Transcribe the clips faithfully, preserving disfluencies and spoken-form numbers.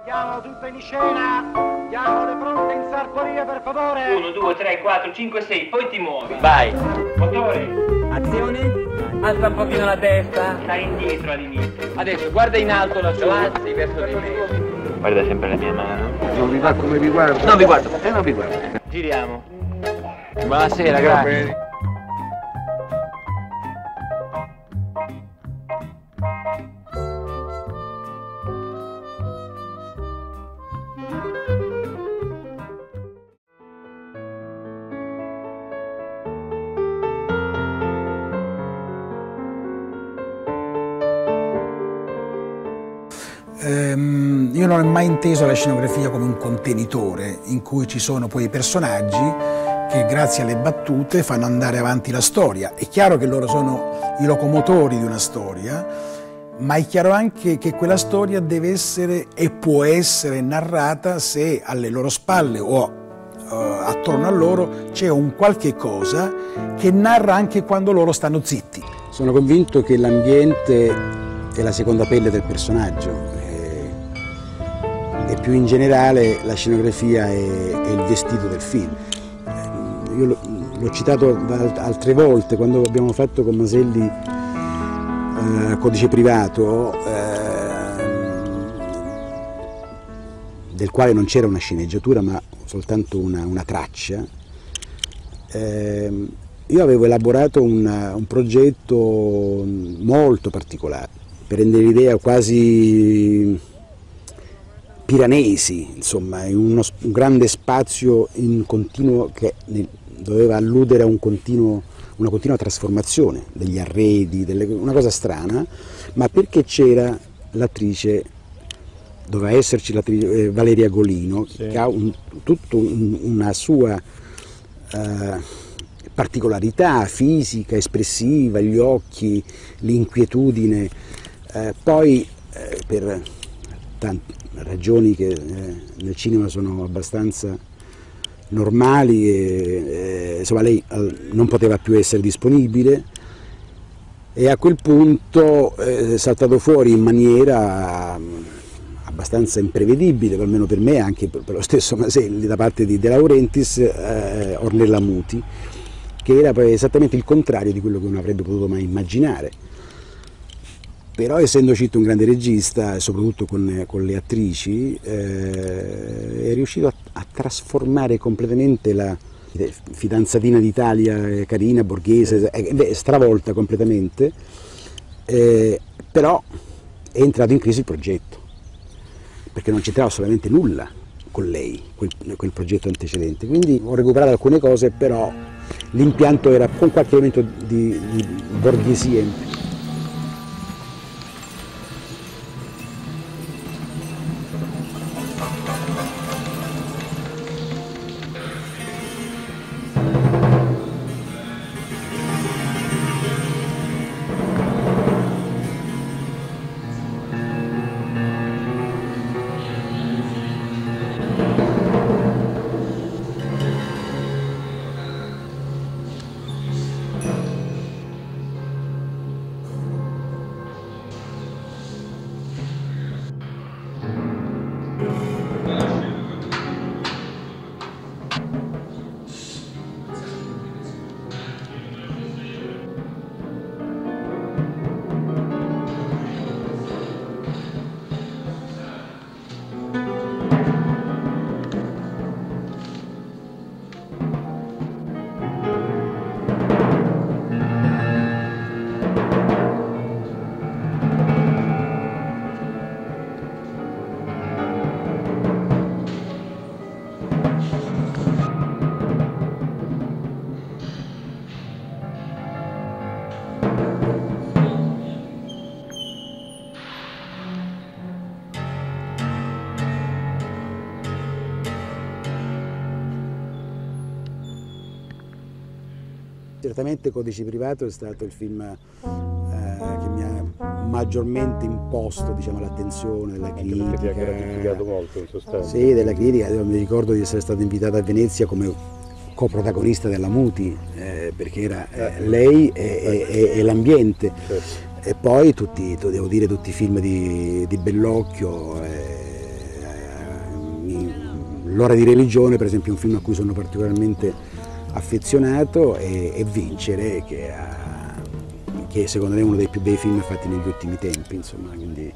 Andiamo tutto in scena, diamo le pronte in sartoria per favore. uno, due, tre, quattro, cinque, sei, poi ti muovi. Vai. Motore. Azione. Alza un pochino la testa. Stai indietro all'inizio. Adesso guarda in alto la sua, alzi verso di me. Guarda sempre la mia mano. Non vi va come vi guardo? Non vi guardo. Eh, non vi guardo. Giriamo. Buonasera, grazie. Ehm, io non ho mai inteso la scenografia come un contenitore in cui ci sono poi i personaggi che grazie alle battute fanno andare avanti la storia. È chiaro che loro sono i locomotori di una storia, ma è chiaro anche che quella storia deve essere e può essere narrata se alle loro spalle o uh, attorno a loro c'è un qualche cosa che narra anche quando loro stanno zitti. Sono convinto che l'ambiente è la seconda pelle del personaggio. E più in generale la scenografia è, è il vestito del film. Io l'ho citato altre volte quando abbiamo fatto con Maselli eh, Codice Privato, eh, del quale non c'era una sceneggiatura ma soltanto una, una traccia. Eh, io avevo elaborato una, un progetto molto particolare per rendere l'idea quasi piranesi, insomma, in uno, un grande spazio in continuo che doveva alludere a un continuo, una continua trasformazione degli arredi, delle, una cosa strana, ma perché c'era l'attrice, doveva esserci l'attrice eh, Valeria Golino, sì, che ha un, tutta un, una sua eh, particolarità fisica, espressiva, gli occhi, l'inquietudine, eh, poi eh, per tanti ragioni che eh, nel cinema sono abbastanza normali e eh, insomma lei eh, non poteva più essere disponibile e a quel punto eh, è saltato fuori in maniera abbastanza imprevedibile, almeno per me, anche per, per lo stesso Maselli, da parte di De Laurentiis, eh, Ornella Muti, che era poi esattamente il contrario di quello che uno avrebbe potuto mai immaginare. Però essendo Citto un grande regista, soprattutto con, con le attrici, eh, è riuscito a, a trasformare completamente la fidanzatina d'Italia, carina, borghese, è stravolta completamente, eh, però è entrato in crisi il progetto, perché non c'entrava assolutamente nulla con lei, quel, quel progetto antecedente. Quindi ho recuperato alcune cose, però l'impianto era con qualche elemento di, di borghesia. Certamente Codice Privato è stato il film eh, che mi ha maggiormente imposto, diciamo, l'attenzione della critica. Anche perché ti ha gratificato molto in sostanza. Sì, della critica. Io mi ricordo di essere stato invitato a Venezia come coprotagonista della Muti, eh, perché era eh, lei e, e, e l'ambiente. Certo. E poi tutti, devo dire, tutti i film di, di Bellocchio, eh, L'ora di religione, per esempio, è un film a cui sono particolarmente affezionato, e, e Vincere, che, ha, che secondo me è uno dei più bei film fatti negli ultimi tempi, insomma, quindi...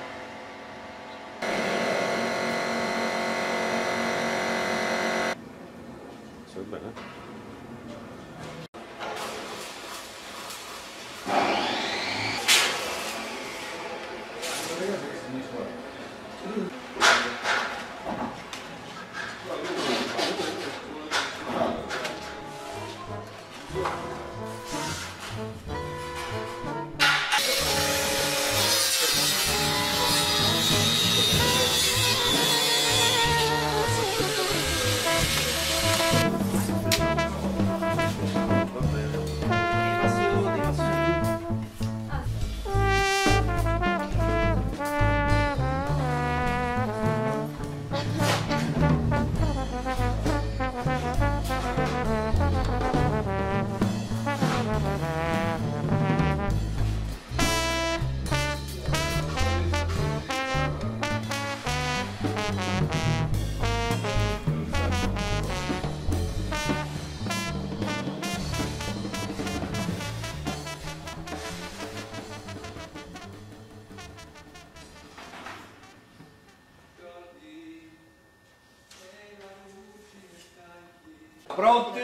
Pronti?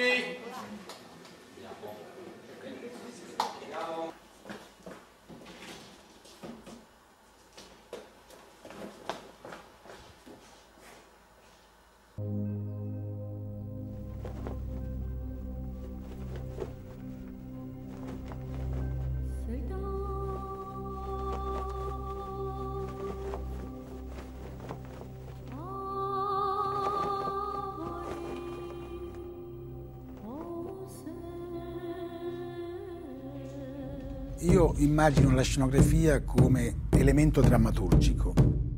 Io immagino la scenografia come elemento drammaturgico,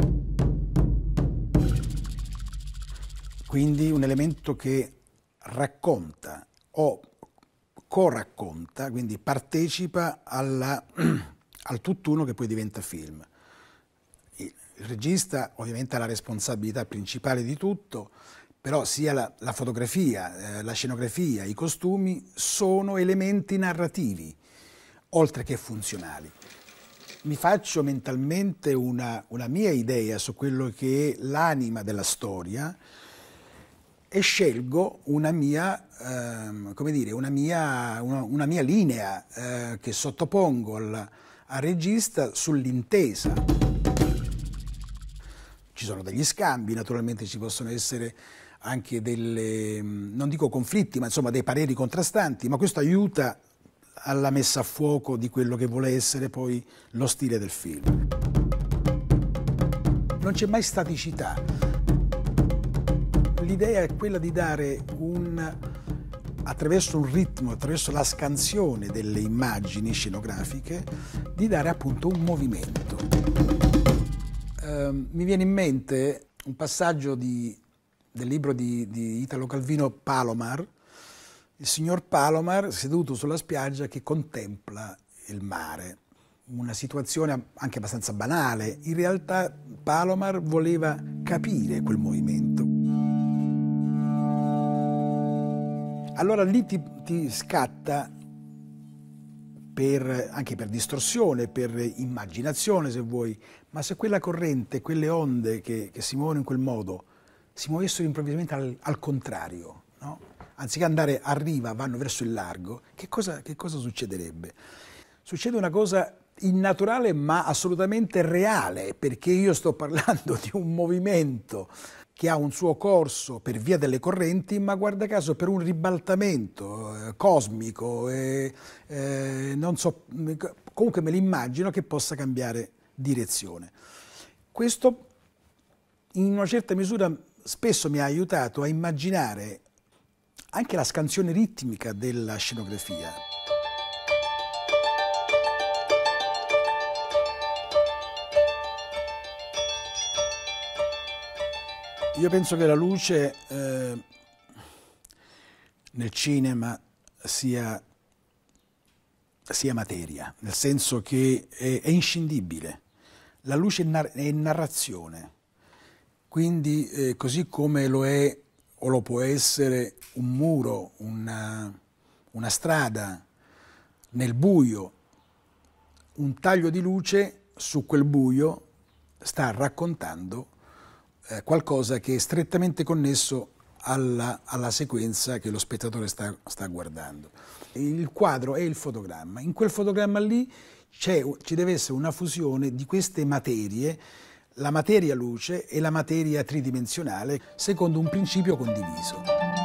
quindi un elemento che racconta o co-racconta, quindi partecipa alla, al tutt'uno che poi diventa film. Il regista ovviamente ha la responsabilità principale di tutto, però sia la, la fotografia, eh, la scenografia, i costumi sono elementi narrativi, oltre che funzionali. Mi faccio mentalmente una, una mia idea su quello che è l'anima della storia e scelgo una mia, ehm, come dire, una mia, una, una mia linea eh, che sottopongo al, al regista sull'intesa. Ci sono degli scambi, naturalmente ci possono essere anche delle, non dico conflitti, ma insomma dei pareri contrastanti, ma questo aiuta alla messa a fuoco di quello che vuole essere poi lo stile del film. Non c'è mai staticità. L'idea è quella di dare un, attraverso un ritmo, attraverso la scansione delle immagini scenografiche, di dare appunto un movimento. Eh, mi viene in mente un passaggio di, del libro di, di Italo Calvino, Palomar, il signor Palomar seduto sulla spiaggia che contempla il mare, una situazione anche abbastanza banale. In realtà Palomar voleva capire quel movimento. Allora lì ti, ti scatta, per, anche per distorsione, per immaginazione se vuoi, ma se quella corrente, quelle onde che, che si muovono in quel modo, si muovessero improvvisamente al, al contrario, no? Anziché andare a riva, vanno verso il largo, che cosa, che cosa succederebbe? Succede una cosa innaturale ma assolutamente reale, perché io sto parlando di un movimento che ha un suo corso per via delle correnti, ma guarda caso per un ribaltamento eh, cosmico, eh, eh, non so, comunque me l'immagino che possa cambiare direzione. Questo in una certa misura spesso mi ha aiutato a immaginare anche la scansione ritmica della scenografia. Io penso che la luce eh, nel cinema sia, sia materia, nel senso che è, è inscindibile. La luce è, nar- è narrazione. Quindi eh, così come lo è o lo può essere un muro, una, una strada nel buio, un taglio di luce su quel buio sta raccontando eh, qualcosa che è strettamente connesso alla, alla sequenza che lo spettatore sta, sta guardando. Il quadro è il fotogramma. In quel fotogramma lì c'è, ci deve essere una fusione di queste materie, la materia luce e la materia tridimensionale, secondo un principio condiviso.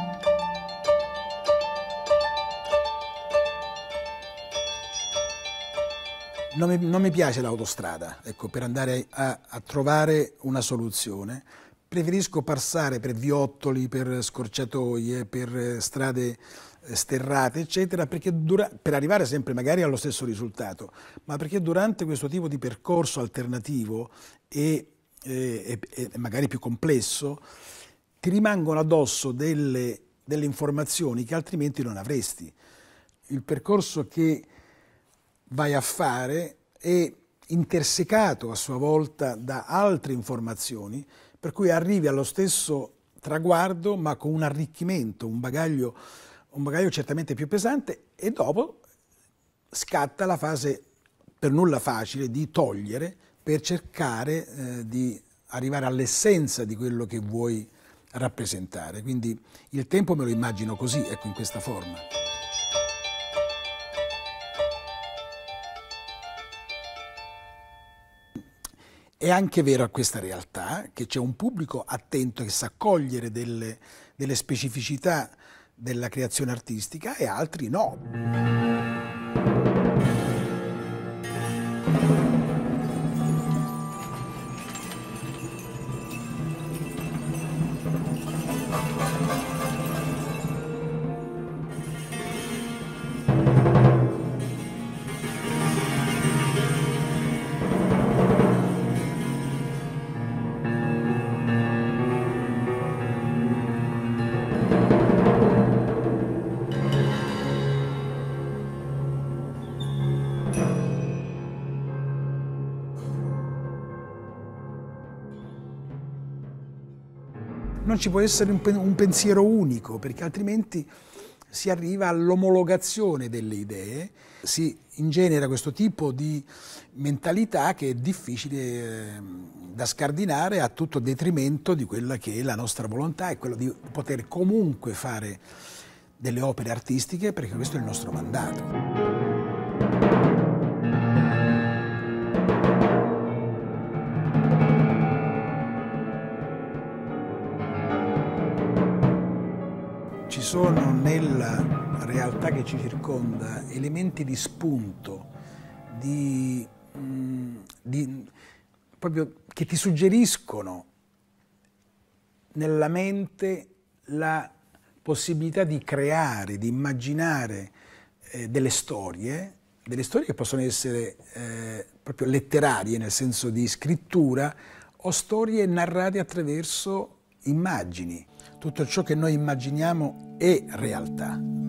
Non mi, non mi piace l'autostrada, ecco, per andare a, a trovare una soluzione. Preferisco passare per viottoli, per scorciatoie, per strade sterrate, eccetera, perché dura, per arrivare sempre magari allo stesso risultato, ma perché durante questo tipo di percorso alternativo e, e, e magari più complesso, ti rimangono addosso delle, delle informazioni che altrimenti non avresti. Il percorso che vai a fare è intersecato a sua volta da altre informazioni, per cui arrivi allo stesso traguardo ma con un arricchimento, un bagaglio, un bagaglio certamente più pesante, e dopo scatta la fase per nulla facile di togliere per cercare eh, di arrivare all'essenza di quello che vuoi rappresentare. Quindi il tempo me lo immagino così, ecco, in questa forma. È anche vero a questa realtà che c'è un pubblico attento che sa cogliere delle, delle specificità della creazione artistica e altri no. Non ci può essere un, un pensiero unico, perché altrimenti si arriva all'omologazione delle idee, si ingenera questo tipo di mentalità che è difficile eh, da scardinare, a tutto detrimento di quella che è la nostra volontà e quello di poter comunque fare delle opere artistiche, perché questo è il nostro mandato. Ci sono nella realtà che ci circonda elementi di spunto, di, di, proprio che ti suggeriscono nella mente la possibilità di creare, di immaginare eh, delle storie, delle storie che possono essere eh, proprio letterarie, nel senso di scrittura, o storie narrate attraverso immagini. Tutto ciò che noi immaginiamo è realtà.